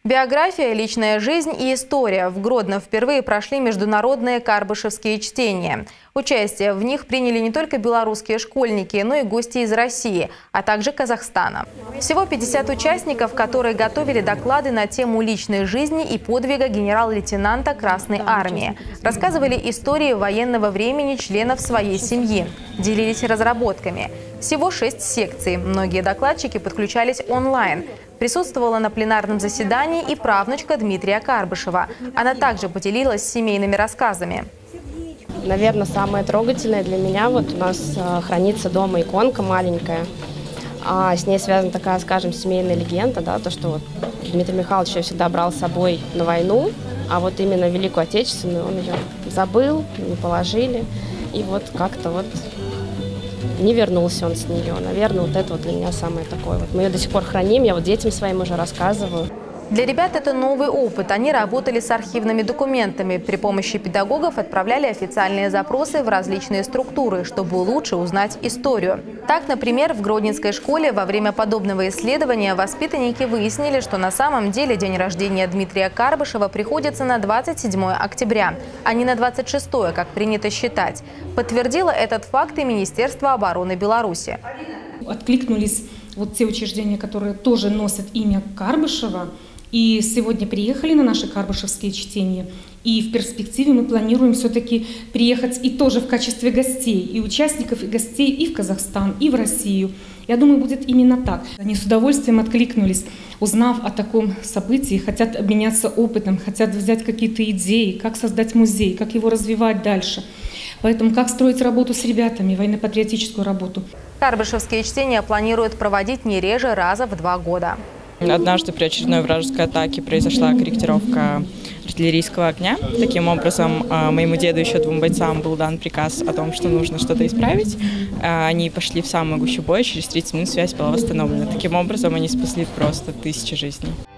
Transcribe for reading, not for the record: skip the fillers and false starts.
Биография, личная жизнь и история. В Гродно впервые прошли международные карбышевские чтения. Участие в них приняли не только белорусские школьники, но и гости из России, а также Казахстана. Всего 50 участников, которые готовили доклады на тему личной жизни и подвига генерал-лейтенанта Красной Армии. Рассказывали истории военного времени членов своей семьи. Делились разработками. Всего 6 секций. Многие докладчики подключались онлайн. Присутствовала на пленарном заседании и правнучка Дмитрия Карбышева. Она также поделилась семейными рассказами. Наверное, самое трогательное для меня, вот у нас хранится дома иконка маленькая. С ней связана такая, скажем, семейная легенда, да, то, что вот Дмитрий Михайлович ее всегда брал с собой на войну, а вот именно Великую Отечественную он ее забыл, не положили, и вот как-то вот не вернулся он с нее. Наверное, вот это вот для меня самое такое. Вот мы ее до сих пор храним, я вот детям своим уже рассказываю. Для ребят это новый опыт. Они работали с архивными документами. При помощи педагогов отправляли официальные запросы в различные структуры, чтобы лучше узнать историю. Так, например, в Гродненской школе во время подобного исследования воспитанники выяснили, что на самом деле день рождения Дмитрия Карбышева приходится на 27 октября, а не на 26, как принято считать. Подтвердило этот факт и Министерство обороны Беларуси. Откликнулись вот те учреждения, которые тоже носят имя Карбышева, и сегодня приехали на наши карбышевские чтения. И в перспективе мы планируем все-таки приехать и тоже в качестве гостей, и участников, и гостей и в Казахстан, и в Россию. Я думаю, будет именно так. Они с удовольствием откликнулись, узнав о таком событии, хотят обменяться опытом, хотят взять какие-то идеи, как создать музей, как его развивать дальше. Поэтому как строить работу с ребятами, военно-патриотическую работу. Карбышевские чтения планируют проводить не реже раза в 2 года. Однажды при очередной вражеской атаке произошла корректировка артиллерийского огня. Таким образом, моему деду и еще 2 бойцам был дан приказ о том, что нужно что-то исправить. Они пошли в самую гущу боя, через 30 минут связь была восстановлена. Таким образом, они спасли просто 1000 жизней.